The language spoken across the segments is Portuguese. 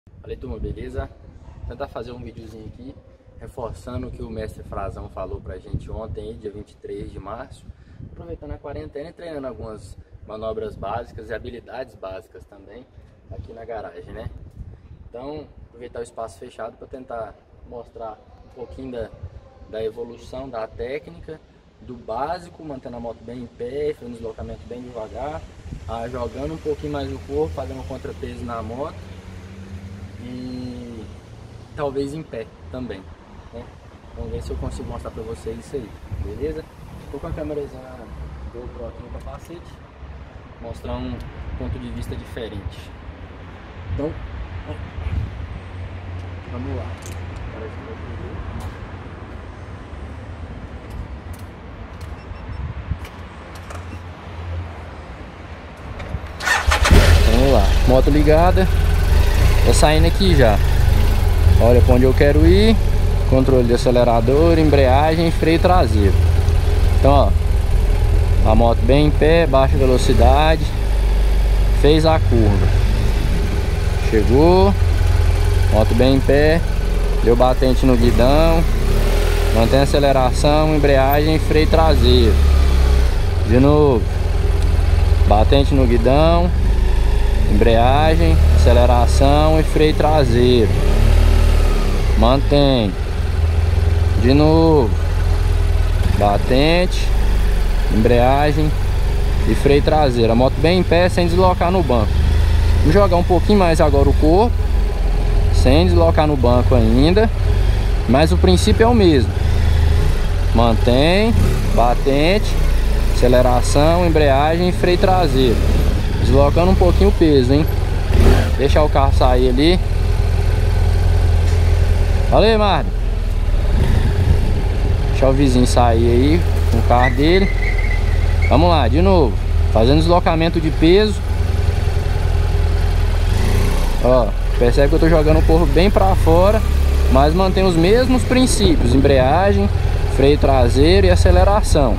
Falei, turma, beleza? Vou tentar fazer um videozinho aqui, reforçando o que o mestre Frazão falou pra gente ontem, dia 23 de março. Aproveitando a quarentena e treinando algumas manobras básicas e habilidades básicas também aqui na garagem, né? Então, aproveitar o espaço fechado para tentar mostrar um pouquinho da evolução da técnica, do básico, mantendo a moto bem em pé, fazendo deslocamento bem devagar, jogando um pouquinho mais o corpo, fazendo um contrapeso na moto e talvez em pé também, né? Vamos ver se eu consigo mostrar para vocês isso aí, beleza? Estou com a câmera GoPro aqui no capacete, mostrar um ponto de vista diferente. Então, vamos lá. Vamos lá, moto ligada. Tô saindo aqui já. Olha para onde eu quero ir. Controle de acelerador, embreagem e freio traseiro. Então, ó, a moto bem em pé, baixa velocidade. Fez a curva. Chegou. Moto bem em pé. Deu batente no guidão. Mantém a aceleração, embreagem e freio traseiro. De novo. Batente no guidão. Embreagem, aceleração e freio traseiro. Mantém. De novo. Batente, embreagem e freio traseiro. A moto bem em pé, sem deslocar no banco. Vou jogar um pouquinho mais agora o corpo, sem deslocar no banco ainda, mas o princípio é o mesmo. Mantém, batente, aceleração, embreagem e freio traseiro. Deslocando um pouquinho o peso, hein? Deixar o carro sair ali. Valeu, Marden. Deixar o vizinho sair aí com o carro dele. Vamos lá, de novo. Fazendo deslocamento de peso. Ó, percebe que eu tô jogando o corpo bem pra fora, mas mantém os mesmos princípios: embreagem, freio traseiro e aceleração.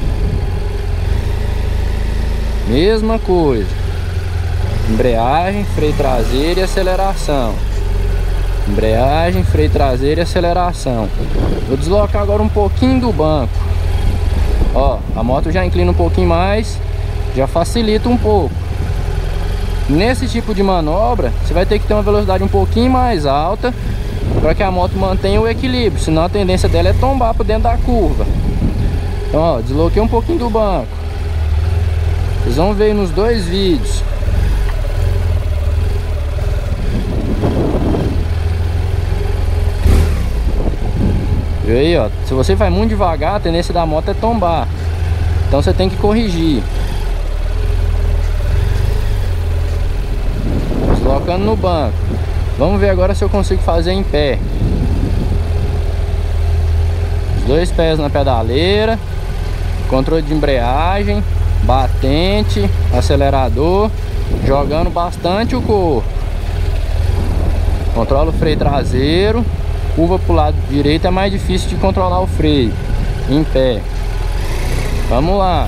Mesma coisa. Embreagem, freio traseiro e aceleração. Embreagem, freio traseiro e aceleração. Vou deslocar agora um pouquinho do banco. Ó, a moto já inclina um pouquinho mais, já facilita um pouco. Nesse tipo de manobra, você vai ter que ter uma velocidade um pouquinho mais alta para que a moto mantenha o equilíbrio, senão a tendência dela é tombar por dentro da curva. Então, ó, desloquei um pouquinho do banco. Vocês vão ver nos dois vídeos. Viu aí, ó? Se você vai muito devagar, a tendência da moto é tombar. Então você tem que corrigir. Deslocando no banco. Vamos ver agora se eu consigo fazer em pé. Os dois pés na pedaleira. Controle de embreagem. Batente, acelerador, jogando bastante o corpo. Controla o freio traseiro. Curva para o lado direito é mais difícil de controlar o freio. Em pé. Vamos lá.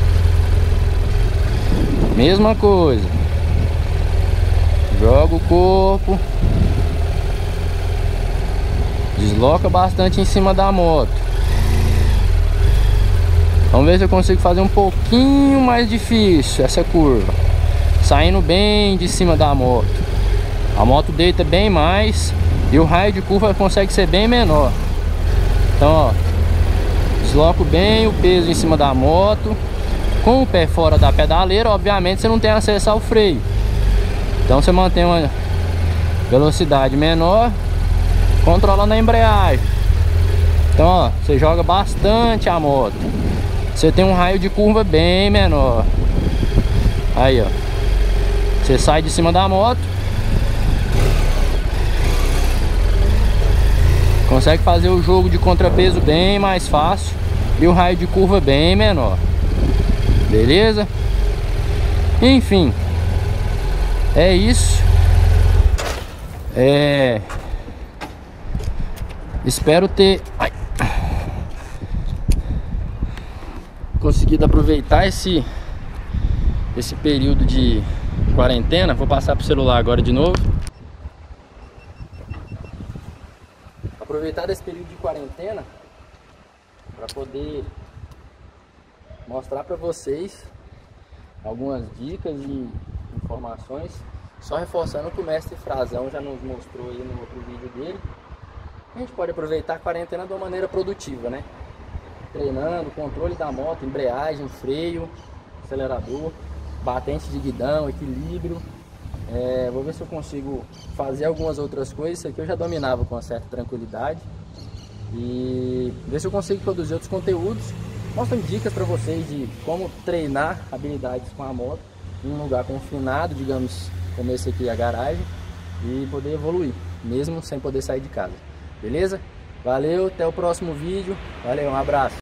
Mesma coisa. Joga o corpo. Desloca bastante em cima da moto. Vamos ver se eu consigo fazer um pouquinho mais difícil essa curva. Saindo bem de cima da moto. A moto deita bem mais e o raio de curva consegue ser bem menor. Então, ó, desloco bem o peso em cima da moto. Com o pé fora da pedaleira, obviamente você não tem acesso ao freio. Então você mantém uma velocidade menor, controlando a embreagem. Então, ó, você joga bastante a moto. Você tem um raio de curva bem menor. Aí, ó. Você sai de cima da moto. Consegue fazer o jogo de contrapeso bem mais fácil. E o raio de curva bem menor. Beleza? Enfim. É isso. Espero ter conseguido aproveitar esse período de quarentena. Vou passar pro celular agora de novo. aproveitar esse período de quarentena para poder mostrar para vocês algumas dicas e informações, só reforçando o que o mestre Frazão já nos mostrou aí no outro vídeo dele. A gente pode aproveitar a quarentena de uma maneira produtiva, né? Treinando, controle da moto, embreagem, freio, acelerador, batente de guidão, equilíbrio. Vou ver se eu consigo fazer algumas outras coisas. Isso aqui eu já dominava com uma certa tranquilidade. E ver se eu consigo produzir outros conteúdos, mostrando dicas para vocês de como treinar habilidades com a moto em um lugar confinado, digamos, como esse aqui, a garagem, e poder evoluir, mesmo sem poder sair de casa. Beleza? Valeu, até o próximo vídeo. Valeu, um abraço.